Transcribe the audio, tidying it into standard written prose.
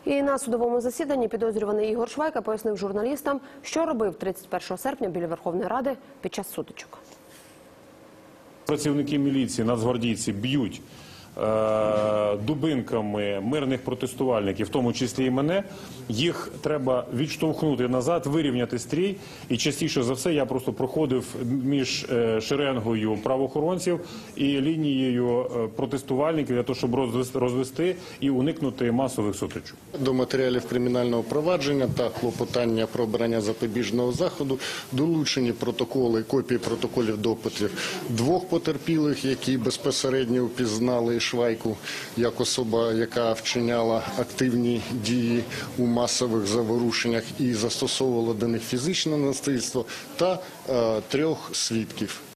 І на судовому засіданні підозрюваний Ігор Швайка пояснив журналістам, що робив 31 серпня біля Верховної Ради під час сутичок. Працівники міліції, нацгвардійці б'ють дубинками мирних протестувальників, в тому числі і мене. Їх треба відштовхнути назад, вирівняти стрій. І частіше за все я просто проходив між шеренгою правоохоронців і лінією протестувальників для того, щоб розвести і уникнути масових сутичок. До матеріалів кримінального провадження та клопотання про обрання запобіжного заходу долучені протоколи, копії протоколів допитів двох потерпілих, які безпосередньо впізнали Швайку як особа, яка вчиняла активні дії у масових заворушеннях і застосовувала до них фізичне насильство, та трьох свідків.